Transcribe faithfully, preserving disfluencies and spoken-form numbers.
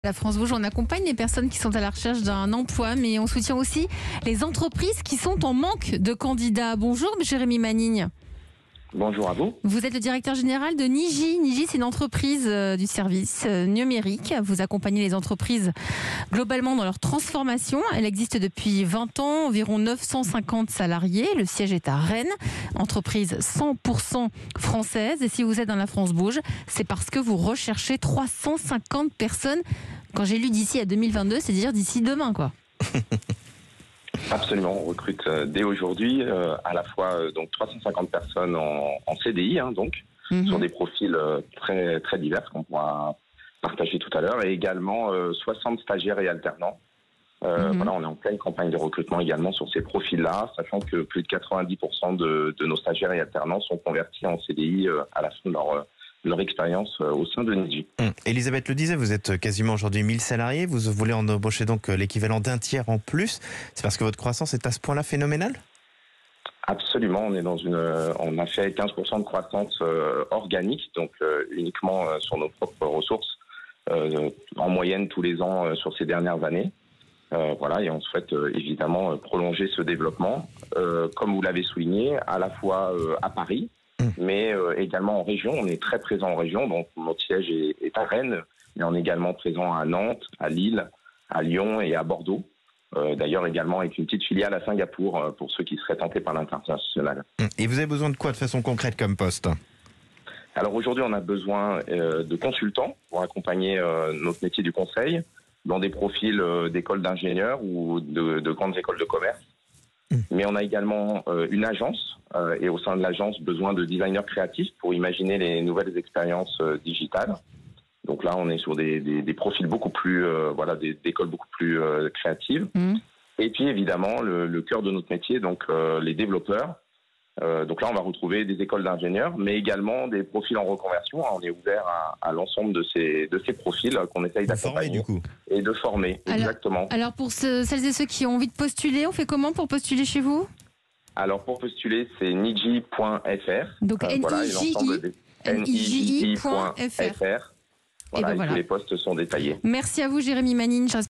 La France Rouge, on accompagne les personnes qui sont à la recherche d'un emploi, mais on soutient aussi les entreprises qui sont en manque de candidats. Bonjour, Jérémy Manigne. Bonjour à vous. Vous êtes le directeur général de Niji. Niji, c'est une entreprise euh, du service euh, numérique. Vous accompagnez les entreprises globalement dans leur transformation. Elle existe depuis vingt ans, environ neuf cent cinquante salariés. Le siège est à Rennes, entreprise cent pour cent française. Et si vous êtes dans la France Bouge, c'est parce que vous recherchez trois cent cinquante personnes. Quand j'ai lu d'ici à deux mille vingt-deux, c'est dire d'ici demain, quoi. Absolument, on recrute euh, dès aujourd'hui euh, à la fois euh, donc trois cent cinquante personnes en, en C D I, hein, donc mm-hmm. sur des profils euh, très très divers qu'on pourra partager tout à l'heure, et également euh, soixante stagiaires et alternants. Euh, mm-hmm. Voilà, on est en pleine campagne de recrutement également sur ces profils-là, sachant que plus de quatre-vingt-dix pour cent de, de nos stagiaires et alternants sont convertis en C D I euh, à la fin de leur euh, leur expérience au sein de Niji. Hum. Elisabeth le disait, vous êtes quasiment aujourd'hui mille salariés, vous voulez en embaucher donc l'équivalent d'un tiers en plus. C'est parce que votre croissance est à ce point-là phénoménale ? Absolument, on est dans une, on a fait quinze pour cent de croissance euh, organique, donc euh, uniquement euh, sur nos propres ressources, euh, en moyenne tous les ans euh, sur ces dernières années. Euh, voilà, et on souhaite euh, évidemment euh, prolonger ce développement, euh, comme vous l'avez souligné, à la fois euh, à Paris, mais euh, également en région. On est très présent en région, donc notre siège est, est à Rennes, mais on est également présent à Nantes, à Lille, à Lyon et à Bordeaux. Euh, d'ailleurs également avec une petite filiale à Singapour euh, pour ceux qui seraient tentés par l'international. Et vous avez besoin de quoi de façon concrète comme poste ? Alors aujourd'hui, on a besoin euh, de consultants pour accompagner euh, notre métier du conseil dans des profils euh, d'écoles d'ingénieurs ou de, de grandes écoles de commerce. Mais on a également euh, une agence euh, et au sein de l'agence, besoin de designers créatifs pour imaginer les nouvelles expériences euh, digitales. Donc là, on est sur des, des, des profils beaucoup plus, euh, voilà, des, des écoles beaucoup plus euh, créatives. Mmh. Et puis évidemment, le, le cœur de notre métier, donc euh, les développeurs. Euh, donc là, on va retrouver des écoles d'ingénieurs, mais également des profils en reconversion. On est ouvert à, à l'ensemble de ces, de ces profils qu'on essaye d'accompagner du coup. Et de former. Alors, exactement. Alors pour ce, celles et ceux qui ont envie de postuler, on fait comment pour postuler chez vous ? Alors pour postuler, c'est niji point f r. Donc euh, N I J I point F R. Voilà, et, ben voilà. Et tous les postes sont détaillés. Merci à vous, Jérémy Manigne.